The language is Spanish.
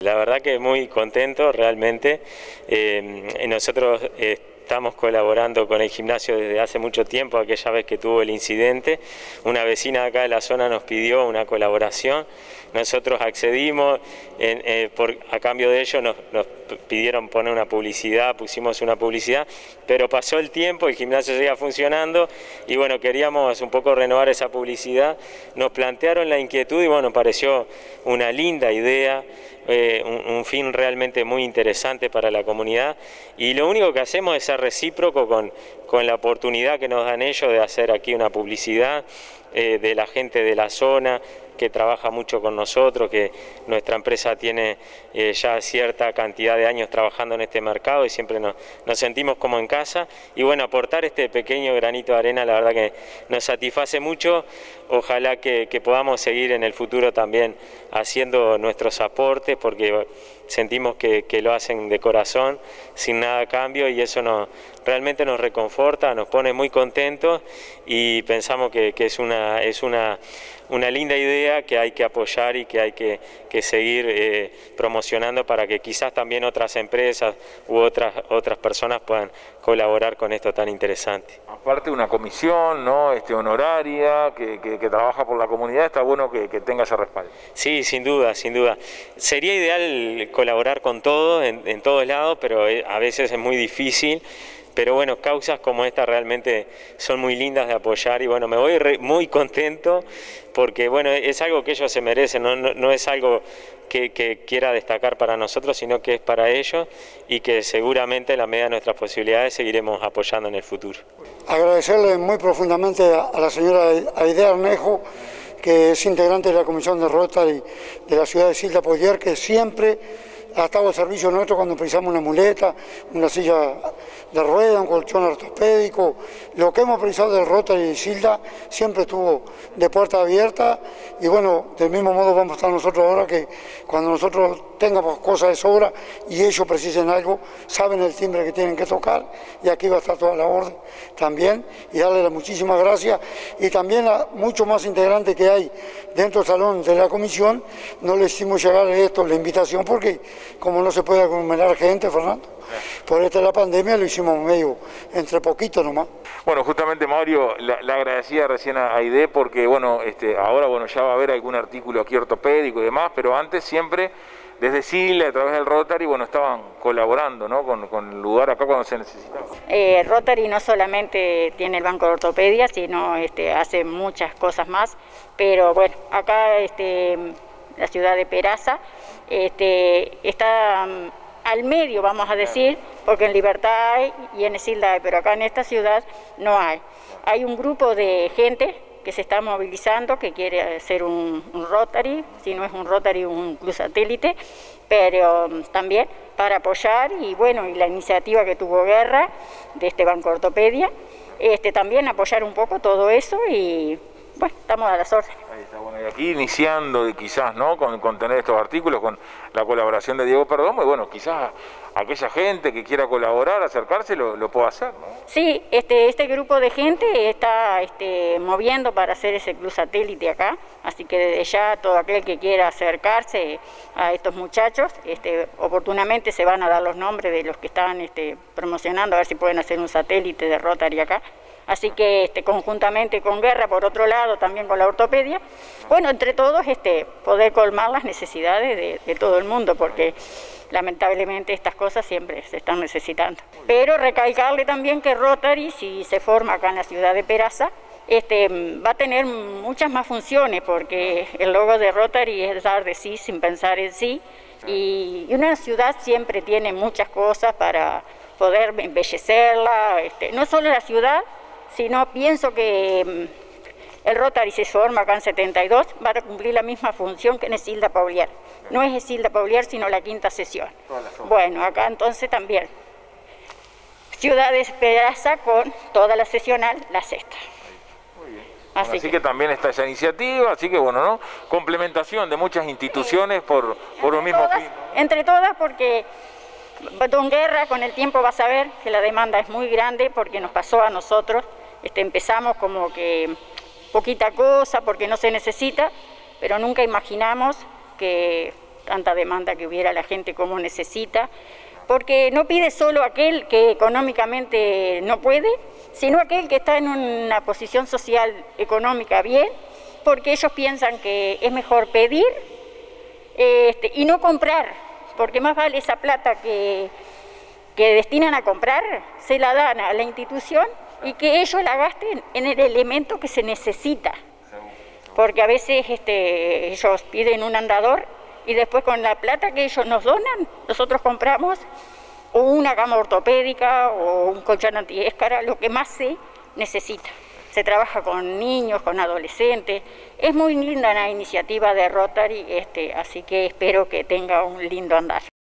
La verdad que muy contento realmente. Nosotros estamos colaborando con el gimnasio desde hace mucho tiempo. Aquella vez que tuvo el incidente, una vecina de acá de la zona nos pidió una colaboración. Nosotros accedimos, a cambio de ello nos pidieron poner una publicidad, pusimos una publicidad, pero pasó el tiempo, el gimnasio seguía funcionando y bueno, queríamos un poco renovar esa publicidad. Nos plantearon la inquietud y bueno, pareció una linda idea. Un fin realmente muy interesante para la comunidad y lo único que hacemos es ser recíproco con la oportunidad que nos dan ellos de hacer aquí una publicidad de la gente de la zona que trabaja mucho con nosotros, que nuestra empresa tiene ya cierta cantidad de años trabajando en este mercado y siempre nos sentimos como en casa y bueno, aportar este pequeño granito de arena la verdad que nos satisface mucho. Ojalá que podamos seguir en el futuro también haciendo nuestros aportes porque sentimos que lo hacen de corazón, sin nada a cambio y eso realmente nos reconforta, nos pone muy contentos y pensamos que es una linda idea que hay que apoyar y que hay que seguir promocionando para que quizás también otras empresas u otras personas puedan colaborar con esto tan interesante. Aparte una comisión, ¿no? Honoraria, que trabaja por la comunidad, está bueno que tenga ese respaldo. Sí, sin duda, sin duda. Sería ideal colaborar con todo, en todos lados, pero a veces es muy difícil. Pero bueno, causas como esta realmente son muy lindas de apoyar y bueno, me voy muy contento porque bueno, es algo que ellos se merecen, no es algo que quiera destacar para nosotros, sino que es para ellos y que seguramente en la medida de nuestras posibilidades seguiremos apoyando en el futuro. Agradecerle muy profundamente a la señora Aide Arnejo, que es integrante de la Comisión de Rotary de la ciudad de Silda Polier, que siempre ha estado al servicio nuestro cuando precisamos una muleta, una silla de rueda, un colchón ortopédico. Lo que hemos precisado del Rotary de Silda siempre estuvo de puerta abierta y bueno, del mismo modo vamos a estar nosotros ahora que cuando nosotros tengamos cosas de sobra y ellos precisen algo, saben el timbre que tienen que tocar y aquí va a estar toda la orden también y darle las muchísimas gracias y también a muchos más integrantes que hay dentro del salón de la comisión. No les hicimos llegar esto, la invitación, porque como no se puede aglomerar gente, Fernando, por esta la pandemia lo hicimos medio entre poquito nomás. Bueno, justamente Mario, le agradecía recién a Aide porque bueno, ahora bueno, ya va a haber algún artículo aquí ortopédico y demás, pero antes siempre desde Silda, a través del Rotary, bueno, estaban colaborando, ¿no? con el lugar acá cuando se necesitaba. Rotary no solamente tiene el banco de ortopedia, sino hace muchas cosas más, pero bueno, acá la ciudad de Peraza está al medio, vamos a decir, porque en Libertad hay y en Silda hay, pero acá en esta ciudad no hay. Hay un grupo de gente que se está movilizando, que quiere hacer un Rotary, si no es un Rotary, un club satélite, pero también para apoyar, y bueno, y la iniciativa que tuvo Guerra, de este Banco Ortopedia, también apoyar un poco todo eso, y bueno, estamos a las órdenes. Ahí está, bueno, y aquí iniciando quizás, ¿no? Con tener estos artículos, con la colaboración de Diego Perdomo, y bueno, quizás aquella gente que quiera colaborar, acercarse, lo pueda hacer, ¿no? Sí, este grupo de gente está moviendo para hacer ese club satélite acá, así que desde ya todo aquel que quiera acercarse a estos muchachos, oportunamente se van a dar los nombres de los que están promocionando, a ver si pueden hacer un satélite de Rotary acá. Así que conjuntamente con Guerra, por otro lado, también con la ortopedia, bueno, entre todos poder colmar las necesidades de todo el mundo, porque lamentablemente estas cosas siempre se están necesitando. Pero recalcarle también que Rotary, si se forma acá en la ciudad de Peraza, va a tener muchas más funciones, porque el logo de Rotary es dar de sí sin pensar en sí, y una ciudad siempre tiene muchas cosas para poder embellecerla, no solo la ciudad, sino pienso que el Rotary se forma acá en 72, va a cumplir la misma función que en Silda Polier. No es Silda Polier, sino la quinta sesión. Bueno, acá entonces también. Ciudad de Peraza con toda la sesional, la sexta. Muy bien. Así que también está esa iniciativa, así que bueno, ¿no? Complementación de muchas instituciones por un mismo fin, ¿no? Entre todas, porque Don Guerra con el tiempo va a saber que la demanda es muy grande, porque nos pasó a nosotros, empezamos como que poquita cosa porque no se necesita, pero nunca imaginamos que tanta demanda que hubiera la gente como necesita, porque no pide solo aquel que económicamente no puede, sino aquel que está en una posición social económica bien, porque ellos piensan que es mejor pedir y no comprar, porque más vale esa plata que destinan a comprar, se la dan a la institución y que ellos la gasten en el elemento que se necesita. Porque a veces ellos piden un andador y después con la plata que ellos nos donan, nosotros compramos o una cama ortopédica o un colchón antiéscara, lo que más se necesita. Se trabaja con niños, con adolescentes. Es muy linda la iniciativa de Rotary, así que espero que tenga un lindo andar.